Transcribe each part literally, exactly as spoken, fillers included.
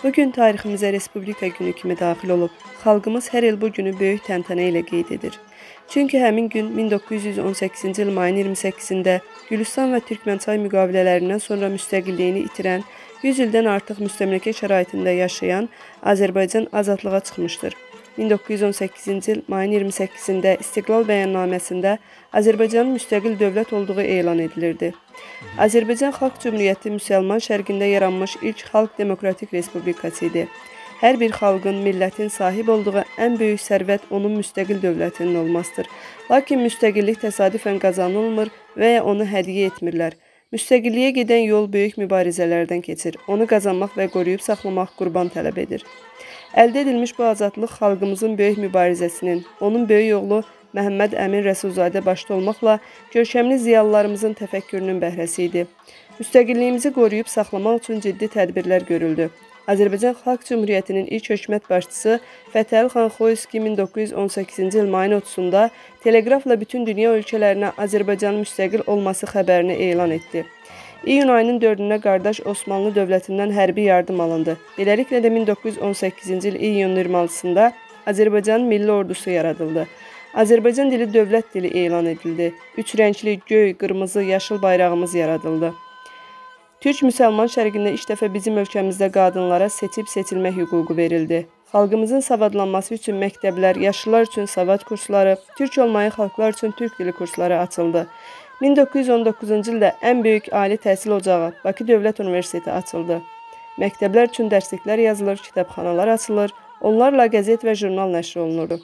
Bugün tariximizə Respublika günü kimi daxil olub, xalqımız hər il bu günü böyük təntənə ilə qeyd edir. Çünki həmin gün min doqquz yüz on səkkizinci il mayın iyirmi səkkizində Gülüstan və Türkmənçay müqavilələrindən sonra müstəqilliyini itirən, yüz ildən artıq müstəmləkə şəraitində yaşayan Azərbaycan azadlığa çıxmışdır. min doqquz yüz on səkkizinci il mayın iyirmi səkkizində İstiqlal bəyannaməsində Azərbaycanın müstəqil dövlət olduğu elan edilirdi. Azərbaycan Xalq Cümhuriyyəti müsəlman şərqində yaranmış ilk xalq demokratik respublikası idi. Hər bir xalqın, millətin sahib olduğu ən böyük sərvət onun müstəqil dövlətinin olmasıdır. Lakin müstəqillik təsadüfən qazanılmır və ya onu hədiyyə etmirlər. Müstəqilliyə gedən yol böyük mübarizələrdən keçir. Onu qazanmaq və qoruyub saxlamaq qurban tələb edir. Əldə edilmiş bu azadlıq xalqımızın böyük mübarizəsinin, onun böyük oğlu Məhəmməd Əmin Rəsulzadə başda olmaqla görkəmli ziyalılarımızın təfəkkürünün bəhrəsi idi. Müstəqilliyimizi qoruyub saxlamaq üçün ciddi tədbirlər görüldü. Azərbaycan Xalq Cümhuriyyətinin ilk hökumət başçısı Fətəli xan Xoyski min doqquz yüz on səkkizinci il mayın otuzunda teleqrafla bütün dünya ölkələrinə Azərbaycanın müstəqil olması xəbərini elan etdi. İyun ayının dördünə qardaş Osmanlı dövlətindən hərbi yardım alındı. Beləliklə də min doqquz yüz on səkkizinci il iyunun iyirmi altısında Azərbaycanın milli ordusu yaradıldı. Azərbaycan dili dövlət dili elan edildi. Üç rəngli göy, qırmızı, yaşıl bayrağımız yaradıldı. Türk müsəlman şərqində ilk dəfə bizim ölkəmizdə qadınlara seçib seçilmə hüququ verildi. Xalqımızın savadlanması üçün məktəblər, yaşlılar üçün savad kursları, türk olmayan xalqlar üçün türk dili kursları açıldı. min doqquz yüz on doqquzuncu ildə ən böyük ali təhsil ocağı Bakı Dövlət Universiteti açıldı. Məktəblər üçün dərsliklər yazılır, kitabxanalar açılır, onlarla qəzet və jurnal nəşr olunurdu.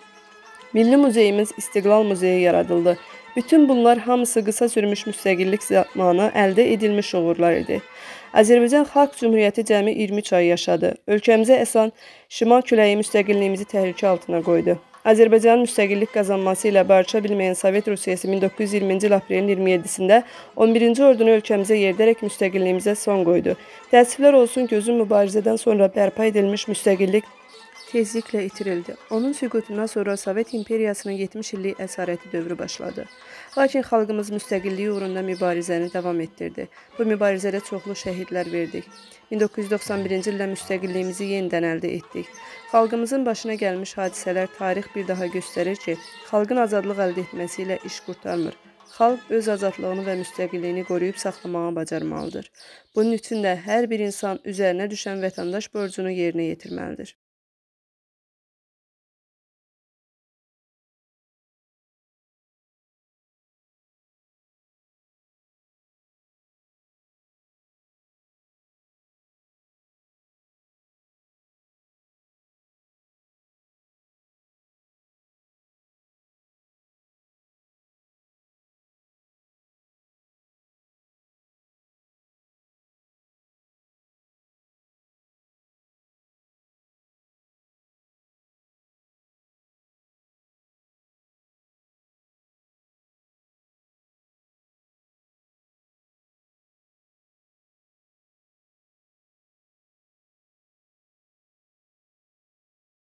Milli Muzeyimiz İstiqlal Muzeyi yaradıldı. Bütün bunlar hamısı qısa sürmüş müstəqillik zamanı əldə edilmiş uğurlar idi. Azərbaycan Xalq Cümhuriyyəti cəmi iyirmi üç ay yaşadı. Ölkəmizə əsən şimal küləyi müstəqilliyimizi təhlükə altına qoydu. Azərbaycanın müstəqillik qazanması ilə barışa bilməyən Sovet Rusiyası min doqquz yüz iyirminci il aprelin iyirmi yeddisində on birinci ordunu ölkəmizə yeridərək müstəqilliyimizə son qoydu. Təəssüflər olsun ki, uzun mübarizədən sonra bərpa edilmiş müstəqillik tezliklə itirildi. Onun süqutundan sonra Sovet İmperiyasının yetmiş illik əsarəti dövrü başladı. Lakin xalqımız müstəqilliyi uğrunda mübarizəni davam etdirdi. Bu mübarizədə çoxlu şəhidlər verdik. min doqquz yüz doxsan birinci ildə müstəqilliyimizi yenidən əldə etdik. Xalqımızın başına gəlmiş hadisələr tarix bir daha göstərir ki, xalqın azadlıq əldə etməsi ilə iş qurtarmır. Xalq öz azadlığını və müstəqilliyini qoruyub saxlamağa bacarmalıdır. Bunun üçün də hər bir insan üzərinə düşən vətəndaş borcunu yerinə yetirməlidir.